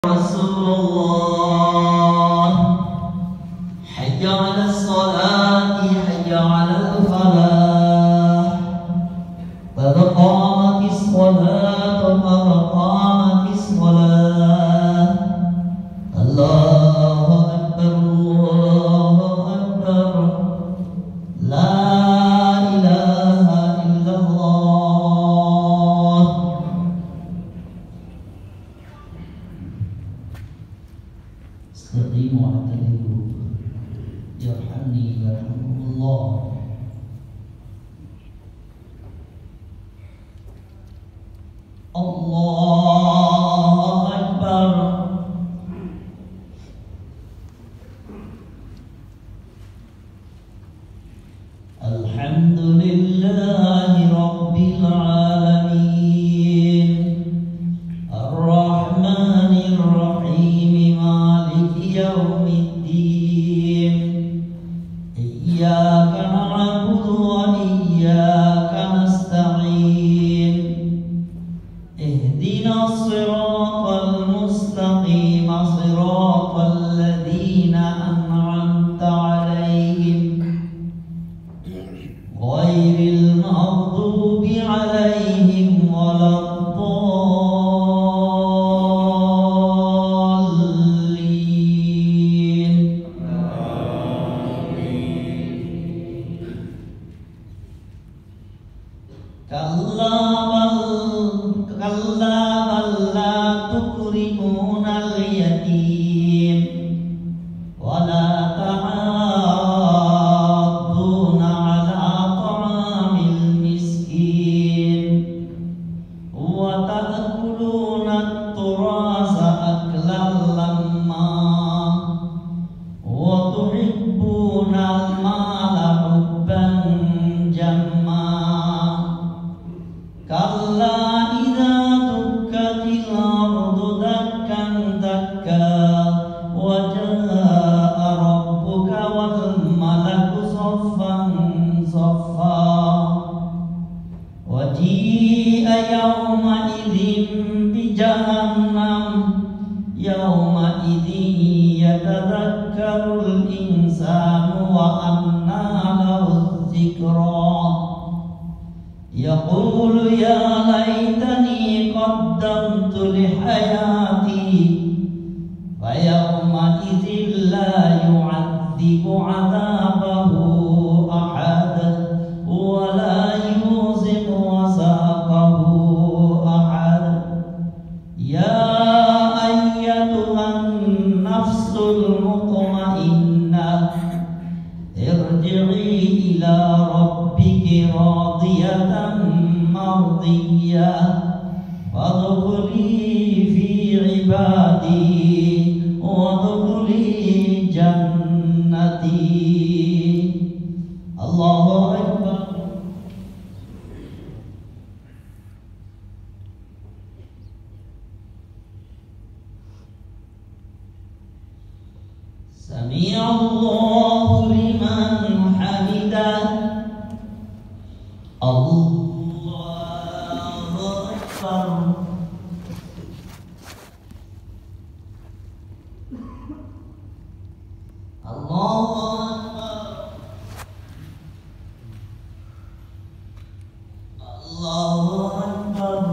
Rasulullah, hayya 'alas salati, hayya 'alal falah, qad qamatis salatu, qad qamatis salah. Allahu akbar, Allahu akbar, la ilaha illallah. Istaqimu wa'tadilu, yarhamni yarhamullah. Allahu akbar. Alhamdulillahi rabbil alamin, ar-rahmanir rahim, maliki yaumiddin, iyyaka na'budu wa iyyaka nasta'in, ihdinas siratal mustaqim, siratal ladzina an'amta 'alaihim, ghairil maghdubi 'alaihim waladdallin. Kalla bal la tukrimunal yatim wa la ta'adduna 'ala ta'amil miskin wa ta'kuluna at-turasa aklan lamma wa tuhibbuna al-mala hubban jamma. Kalla idza dukkatil ardu dakkan dakka wa jaa'a rabbuka wal malaku saffan saffa wa ji'a yawma idzin bi jahannam yawma idzin yatadhakkarul insanu wa anna lahu dzikra. Yaqulu ya laitani qaddamtu li hayati, fa yawma idzin la yu'adzibu 'adzabahu ahad wa la yuziqu wasaqahu ahad. Ya ayyatuhan nafsul mutmainnah, irji'i ila rabbiki radiyatan mardiyah, wadkhuli fi ibadi wadkhuli jannati. Allahu akbar. Sami'allahu liman hamidah. Allahu akbar. Allahu akbar. Allahu akbar.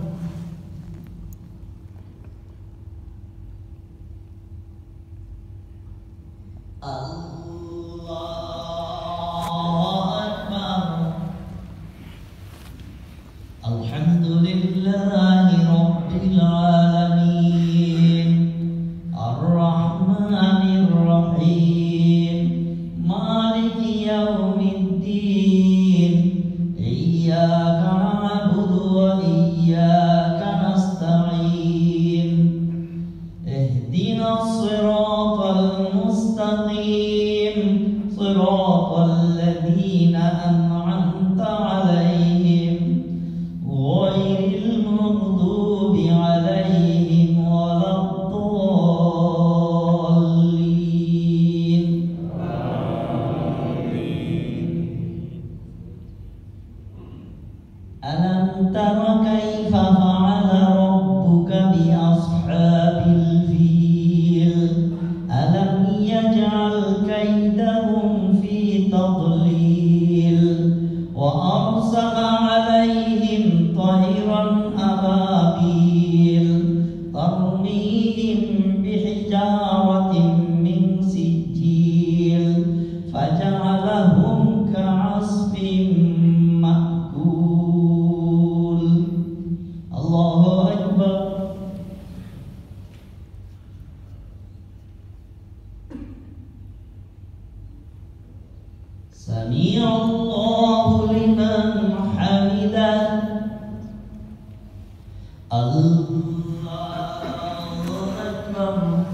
Alhamdulillahi rabbil alamin, ar-rahmanir rahim, maliki yaumiddin, iyyaka na'budu wa iyyaka nasta'in, ihdinas siratal mustaqim, siratal ladzina an'amta 'alaihim, ghairil maghdubi 'alaihim waladdallin. Alam tara kaifa fa'ala rabbuka bi ashabil ترميهم بحجارة من سجيل فجعلهم كعصف مأكول. الله أكبر. سمع الله لمن حمده. الله أكبر.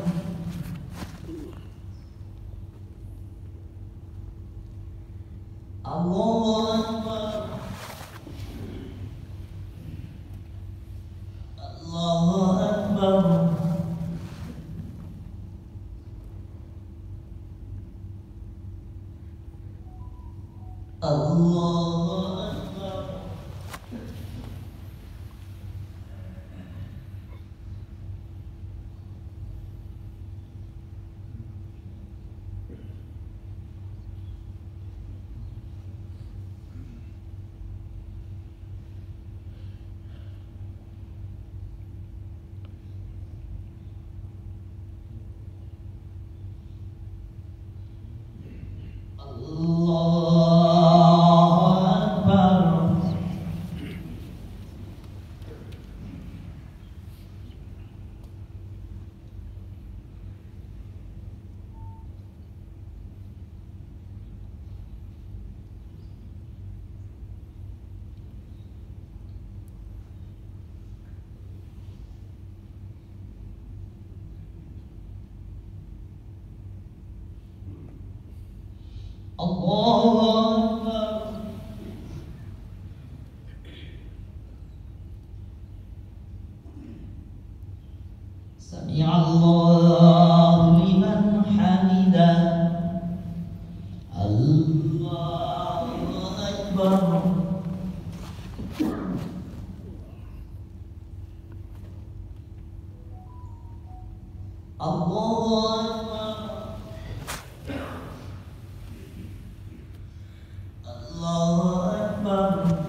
الله أكبر. الله أكبر. الله أكبر. سمع الله لمن حمده. الله أكبر. الله أكبر. الله أكبر.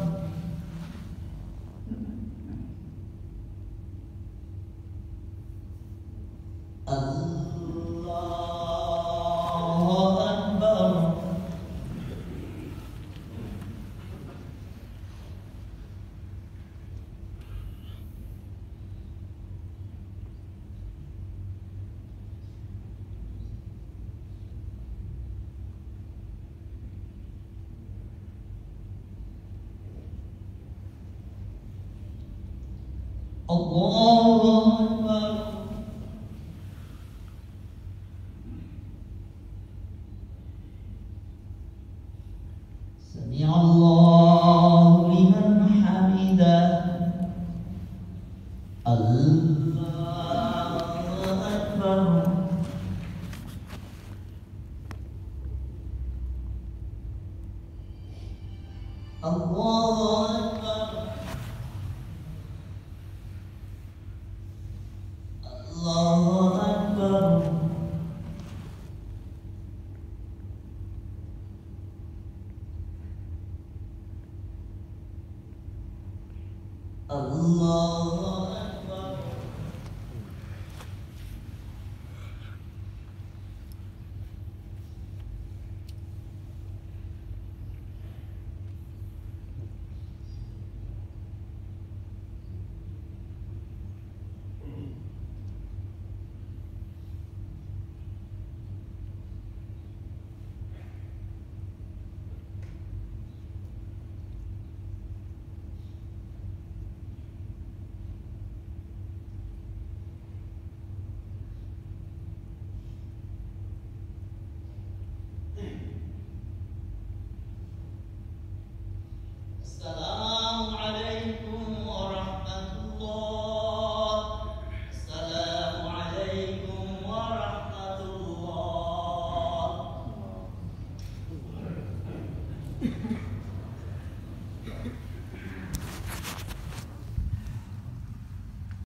الله أكبر. سمع الله لمن حمده. الله أكبر.